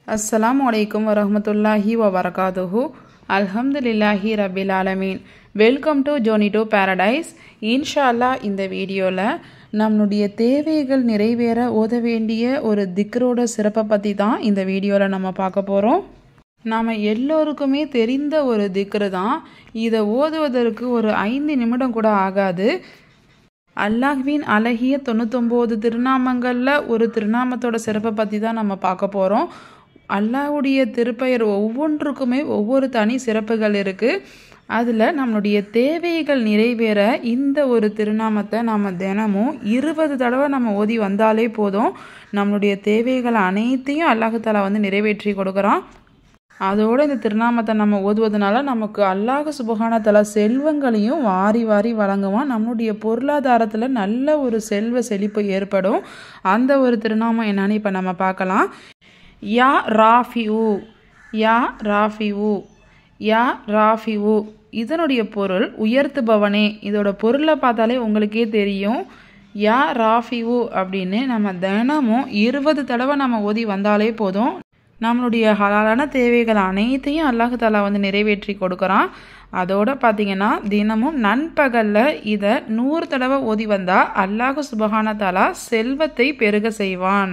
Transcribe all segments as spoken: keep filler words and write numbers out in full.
Assalamu alaikum wa rahmatullahi wa barakatuhu. Alhamdulillahi rabbil alameen. Welcome to Journey to Paradise. Inshallah இந்த வீடியோல நம்மளுடைய தேவைகள் நிறைவேற ஓத வேண்டிய ஒரு திக்ரோட சிறப்பை பத்தி தான் இந்த வீடியோல நம்ம பார்க்க போறோம். நாம எல்லோருக்குமே தெரிந்த ஒரு திக்ரு தான். இதை ஓதுவதற்கு ஒரு ஐந்து நிமிடம் கூட ஆகாது. அல்லாஹ்வின் அழகிய தொண்ணூத்தொம்பது திருநாமங்களில் ஒரு திருநாமத்தோட சிறப்பை பற்றி தான் நம்ம பார்க்க போகிறோம். அல்லாஹ்வுடைய திருப்பெயர் ஒவ்வொன்றுக்குமே ஒவ்வொரு தனி சிறப்புகள் இருக்குது. அதில் நம்மளுடைய தேவைகள் நிறைவேற இந்த ஒரு திருநாமத்தை நம்ம தினமும் இருபது தடவை நம்ம ஓதி வந்தாலே போதும். நம்மளுடைய தேவைகள் அனைத்தையும் அல்லாஹ் தஆலா வந்து நிறைவேற்றி கொடுக்குறான். அதோடு இந்த திருநாமத்தை நம்ம ஓதுவதனால நமக்கு அல்லாஹ் சுப்ஹானஹு வ தஆலா செல்வங்களையும் வாரி வாரி வழங்குவான். நம்மளுடைய பொருளாதாரத்தில் நல்ல ஒரு செல்வ செழிப்பு ஏற்படும். அந்த ஒரு திருநாமம் என்னன்னு இப்போ நம்ம பார்க்கலாம். யா ராஃபிஉ, யா ராஃபிஉ, யா ராஃபிஉ. இதனுடைய பொருள் உயர்த்துபவனே. இதோட பொருளை பார்த்தாலே உங்களுக்கே தெரியும். யா ராஃபிஉ அப்படின்னு நம்ம தினமும் இருபது தடவை நம்ம ஓதி வந்தாலே போதும். நம்மளுடைய ஹலாலான தேவைகள் அனைத்தையும் அல்லாஹ் தஆலா வந்து நிறைவேற்றி கொடுக்குறான். அதோடு பார்த்திங்கன்னா தினமும் நண்பகலில் இதை நூறு தடவை ஓதி வந்தால் அல்லாஹ் சுப்ஹானஹு வ தஆலா செல்வத்தை பெருக செய்வான்.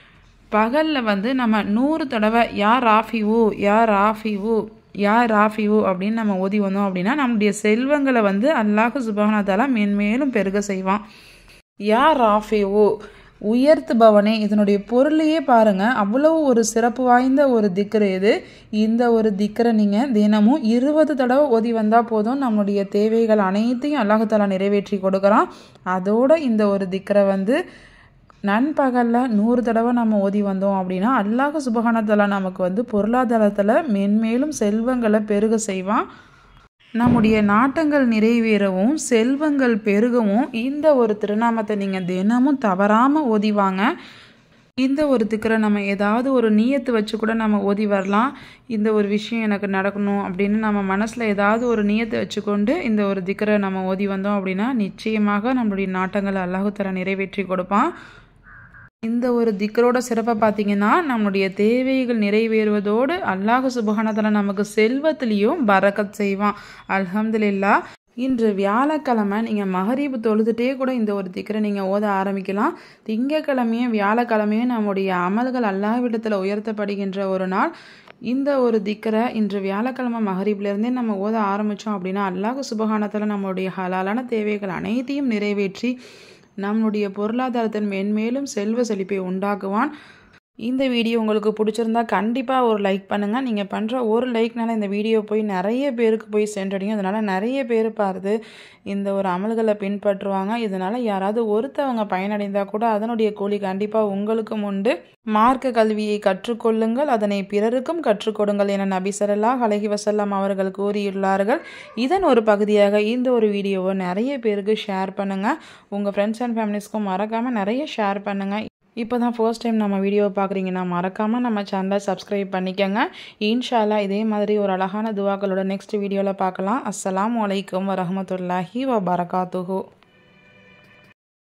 பகலில் வந்து நம்ம நூறு தடவை யா ராஃபிஉ, யா ராஃபிஉ, யா ராஃபிஉ அப்படின்னு நம்ம ஓதி வந்தோம் அப்படின்னா நம்முடைய செல்வங்களை வந்து அல்லாஹ் சுப்ஹானஹு வ தஆலா மென்மேலும் பெருக செய்வான். யா ராஃபிஉ உயர்த்துபவனே. இதனுடைய பொருளையே பாருங்கள், அவ்வளவு ஒரு சிறப்பு வாய்ந்த ஒரு திக்ரு இது. இந்த ஒரு திக்ரை நீங்கள் தினமும் இருபது தடவை ஓதி வந்தால் போதும். நம்மளுடைய தேவைகள் அனைத்தையும் அல்லாஹ் தஆலா நிறைவேற்றி கொடுக்குறான். அதோடு இந்த ஒரு திக்ரை வந்து நண்பகலில் நூறு தடவை நம்ம ஓதி வந்தோம் அப்படின்னா அல்லாஹ் சுப்ஹானஹு வ தஆலா நமக்கு வந்து பொருளாதாரத்தில் மென்மேலும் செல்வங்களை பெருக செய்வான். நம்முடைய நாட்டங்கள் நிறைவேறவும் செல்வங்கள் பெருகவும் இந்த ஒரு திருநாமத்தை நீங்கள் தினமும் தவறாமல் ஓதிவாங்க. இந்த ஒரு திக்ரை நம்ம ஏதாவது ஒரு நியத்து வச்சு கூட நம்ம ஓதி வரலாம். இந்த ஒரு விஷயம் எனக்கு நடக்கணும் அப்படின்னு நம்ம மனசில் ஏதாவது ஒரு நியத்தை வச்சுக்கொண்டு இந்த ஒரு திக்ரை நம்ம ஓதி வந்தோம் அப்படின்னா நிச்சயமாக நம்மளுடைய நாட்டங்களை அல்லாஹ் தஆலா நிறைவேற்றி கொடுப்பான். இந்த ஒரு திக்ரோட சிறப்பை பார்த்திங்கன்னா நம்மளுடைய தேவைகள் நிறைவேறுவதோடு அல்லாஹ் சுப்ஹானஹு வ தஆலா நமக்கு செல்வத்திலையும் பரக்கத் செய்வான். அல்ஹம்துலில்லாஹ். இன்று வியாழக்கிழமை நீங்கள் மகரீப் தொழுதுட்டே கூட இந்த ஒரு திக்ரை நீங்கள் ஓத ஆரம்பிக்கலாம். திங்கக்கிழமையும் வியாழக்கிழமையும் நம்முடைய அமல்கள் அல்லாஹ்விடத்தில் உயர்த்தப்படுகின்ற ஒரு நாள். இந்த ஒரு திக்ரை இன்று வியாழக்கிழமை மகரீப்லேருந்தே நம்ம ஓத ஆரம்பித்தோம் அப்படின்னா அல்லாஹ் சுப்ஹானஹு வ தஆலா நம்மளுடைய ஹலாலான தேவைகள் அனைத்தையும் நிறைவேற்றி நம்மளுடைய பொருளாதாரத்தின் மென்மேலும் செல்வ செழிப்பை உண்டாக்குவான். இந்த வீடியோ உங்களுக்கு பிடிச்சிருந்தா கண்டிப்பாக ஒரு லைக் பண்ணுங்கள். நீங்கள் பண்ணுற ஒரு லைக்னால இந்த வீடியோ போய் நிறைய பேருக்கு போய் சென்றடையும். அதனால் நிறைய பேர் பார்த்து இந்த ஒரு அமல்களை பின்பற்றுவாங்க. இதனால் யாராவது ஒருத்தவங்க பயனடைந்தால் கூட அதனுடைய கூலி கண்டிப்பாக உங்களுக்கும் உண்டு. மார்க்க கல்வியை கற்றுக்கொள்ளுங்கள், அதனை பிறருக்கும் கற்றுக் கொடுங்கள் என நபி ஸல்லல்லாஹு அலைஹி வஸல்லம் அவர்கள் கூறியுள்ளார்கள். இதன் ஒரு பகுதியாக இந்த ஒரு வீடியோவை நிறைய பேருக்கு ஷேர் பண்ணுங்கள். உங்கள் ஃப்ரெண்ட்ஸ் அண்ட் ஃபேமிலிஸ்க்கும் மறக்காமல் நிறைய ஷேர் பண்ணுங்கள். இப்போ தான் ஃபர்ஸ்ட் டைம் நம்ம வீடியோவை பார்க்குறீங்கன்னா மறக்காமல் நம்ம சேனலை சப்ஸ்கிரைப் பண்ணிக்கோங்க. இன்ஷா அல்லாஹ் இதே மாதிரி ஒரு அழகான துவாக்களோட நெக்ஸ்ட் வீடியோவில் பார்க்கலாம். அஸ்ஸலாமு அலைக்கும் வரஹ்மத்துல்லாஹி வ பரகாத்துஹு.